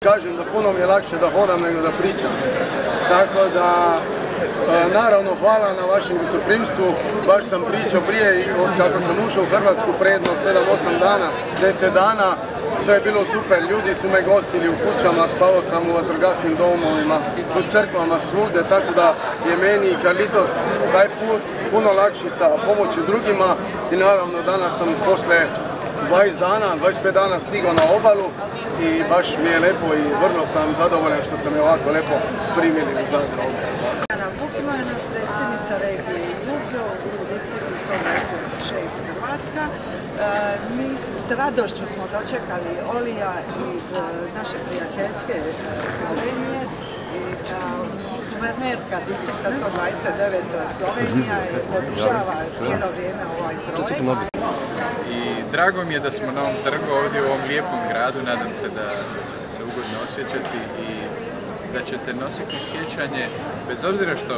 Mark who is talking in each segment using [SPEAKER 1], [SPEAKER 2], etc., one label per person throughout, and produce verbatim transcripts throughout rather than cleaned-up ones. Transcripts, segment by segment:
[SPEAKER 1] kažem da puno mi je lakše da hodam nego da pričam. Tako da, naravno, hvala na vašem gostoprimstvu. Baš sam pričao prije od kako sam ušao u Hrvatsku predno sedam osam dana, deset dana. Sve je bilo super, ljudi su me gostili u kućama, spavao sam u vatrogasnim domovima, u crkvama, svugdje, tako da je meni i Carlitos taj put puno lakši sa pomoću drugima i naravno danas sam posle dvadeset dana, dvadeset pet dana stigao na obalu i baš mi je lepo i vrlo sam zadovoljan što ste me ovako lepo primili u Zagrebu.
[SPEAKER 2] Ana Bukman, predsjednica regije Jug u distriktu sto dvadeset šest Hrvatska. Mi s radošću smo dočekali Olija iz naše prijateljske Slovenije i guvernerka distrikta sto dvadeset devet Slovenija i podržava cijelo vrijeme ovaj projekt.
[SPEAKER 3] I drago mi je da smo na ovom trgu ovdje u ovom lijepom gradu, nadam se da ćete se ugodno osjećati i da ćete nositi sjećanje, bez obzira što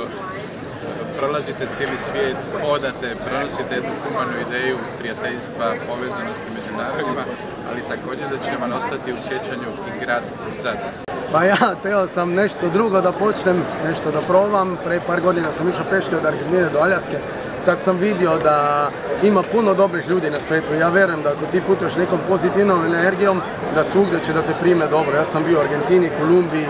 [SPEAKER 3] prolazite cijeli svijet, hodate, prenosite jednu humanu ideju prijateljstva, povezanosti među narodima, ali također da će vam ostati u sjećanju i grad Zadar.
[SPEAKER 1] Pa ja, teo sam nešto drugo da počnem, nešto da probam. Pre par godina sam išao peške od Argentine do Aljaske. Tad sam vidio da ima puno dobrih ljudi na svijetu. Ja vjerujem da ako ti putuješ nekom pozitivnom energijom, da svugdje će da te prime dobro. Ja sam bio u Argentini, Kolumbiji,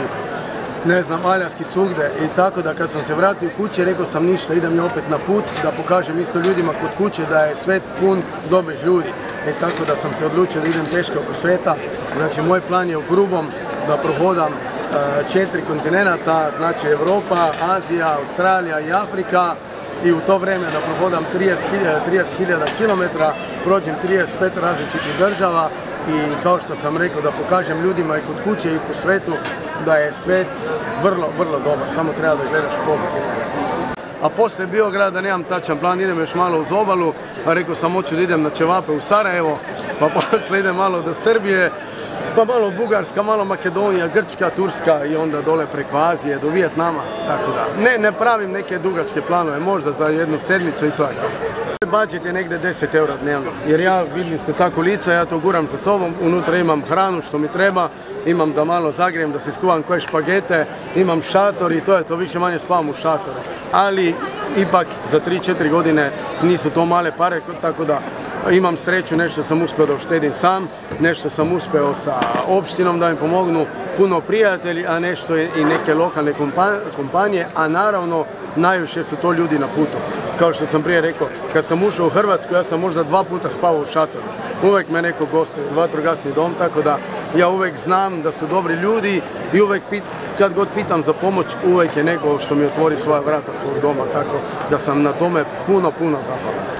[SPEAKER 1] ne znam, Aljaski, svugdje. I tako da kad sam se vratio kući, rekao sam ništa, idem i opet na put, da pokažem isto ljudima kod kuće da je svijet pun dobrih ljudi. I tako da sam se odlučio da idem peške oko svijeta. Znači, moj plan je u grubom da prohodam četiri kontinenta, znači Europa, Azija, Australija i Afrika. I u to vrijeme da prohodam trideset hiljada kilometara, prođem trideset pet različitih država i kao što sam rekao da pokažem ljudima i kod kuće i po svetu da je svijet vrlo, vrlo dobar, samo treba da gledaš pozitivno. A poslije Biograda nemam tačan plan, idem još malo uz obalu, a rekao sam hoću da idem na ćevape u Sarajevo, pa poslije idem malo do Srbije, pa malo Bugarska, malo Makedonija, Grčka, Turska i onda dole preko Azije do Vijetnama, tako da. Ne, ne pravim neke dugačke planove, možda za jednu sedmicu i to je to. Budžet je negdje deset eura dnevno, jer ja, vidjeli ste tako lica, ja to guram sa sobom, unutra imam hranu što mi treba, imam da malo zagrijem, da se skuvam koje špagete, imam šator i to je to, više manje spavam u šatoru. Ali ipak za tri četiri godine nisu to male pare, tako da imam sreću, nešto sam uspio da uštedim sam, nešto sam uspio sa opštinom da mi pomognu, puno prijatelji, a nešto i neke lokalne kompanije, a naravno najviše su to ljudi na putu. Kao što sam prije rekao, kad sam ušao u Hrvatsku, ja sam možda dva puta spavao u šatoru. Uvijek me neko gosti, vatrogasni dom, tako da ja uvijek znam da su dobri ljudi i uvijek kad god pitam za pomoć, uvijek je neko što mi otvori svoja vrata svog doma, tako da sam na tome puno, puno zahvalan.